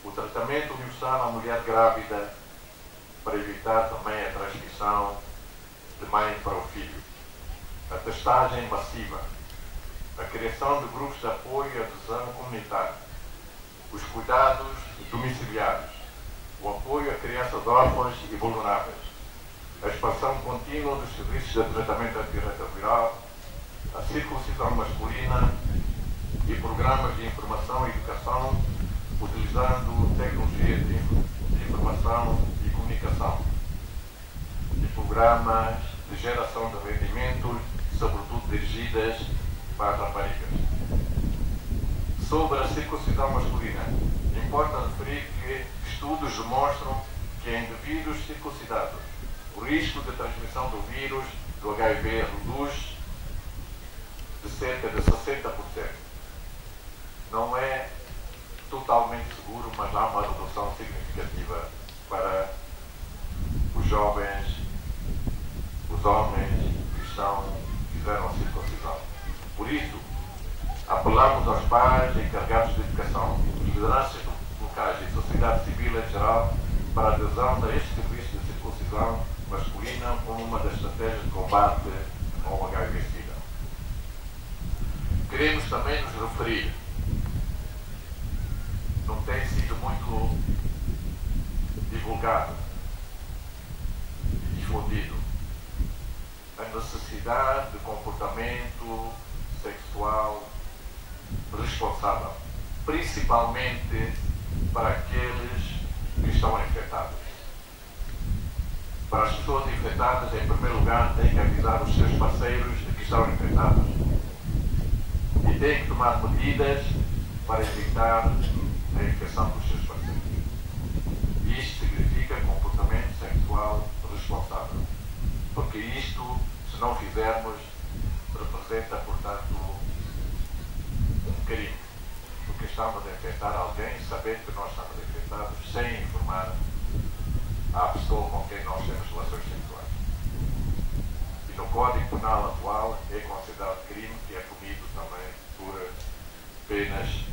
o tratamento universal à mulher grávida para evitar também a transmissão de mãe para o filho, a testagem massiva, a criação de grupos de apoio e adesão comunitária, os cuidados domiciliares, o apoio a crianças órfãs e vulneráveis, a expansão contínua dos serviços de tratamento antirretroviral, a circuncisão masculina e programas de informação e educação utilizando tecnologias de informação e comunicação e programas de geração de rendimentos, sobretudo dirigidas para as raparigas. Sobre a circuncisão masculina, importa referir que estudos demonstram que em indivíduos circuncidados o risco de transmissão do vírus do HIV reduz de cerca de 60%. Não é totalmente seguro, mas há uma redução significativa para os jovens, os homens que fizeram a circuncisão. Por isso, apelamos aos pais encarregados de educação, lideranças locais e sociedade civil em geral para a adesão a este serviço de circuncisão masculina como uma das estratégias de combate ao HIV-Sida. Queremos também nos referir, não tem sido muito divulgado e difundido, a necessidade de comportamento sexual responsável, principalmente para aqueles que estão infectados. Para as pessoas infectadas, em primeiro lugar, têm que avisar os seus parceiros de que estão infectados e têm que tomar medidas para evitar a infecção dos seus parceiros. Isto significa comportamento sexual responsável, porque isto, se não fizermos, representa, portanto, um crime, porque estamos a infectar alguém sabendo que nós estamos infectados sem informar à pessoa com quem nós temos relações sexuais. E no Código Penal atual é considerado crime, que é punido também por penas